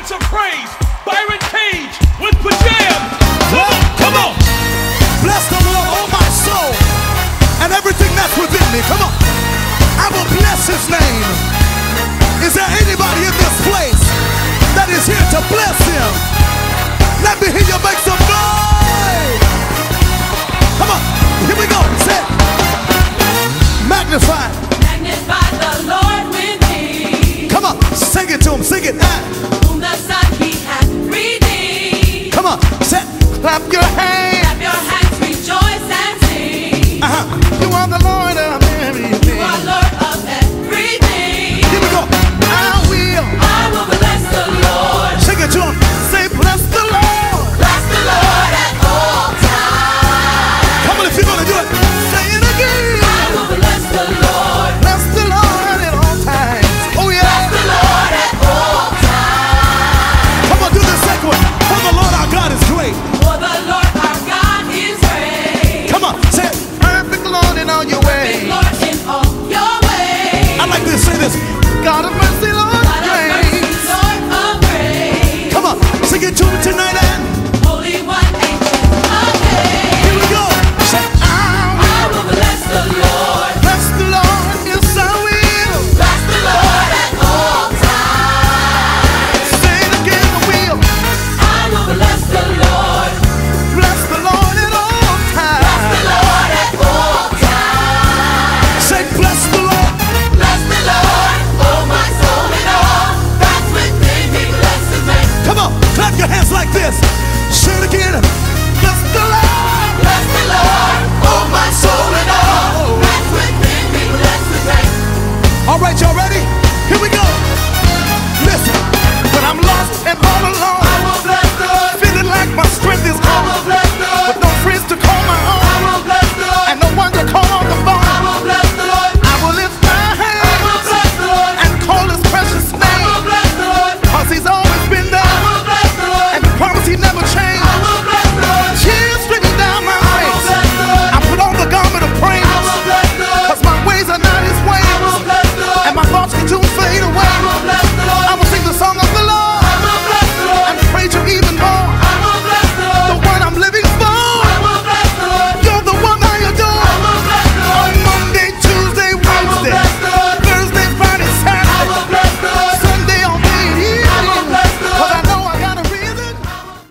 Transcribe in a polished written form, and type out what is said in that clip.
some praise. Byron Cage with Pajam. Come on. Bless the Lord, oh my soul, and everything that's within me. Come on. I will bless his name. Is there anybody in this place that is here to bless him? Let me hear you make some noise. Come on. Here we go. Say it. Magnify. Magnify the Lord with me. Come on. Sing it to him. Sing it. Whom the Son he hath redeemed. Come on. Say it. Clap your hands.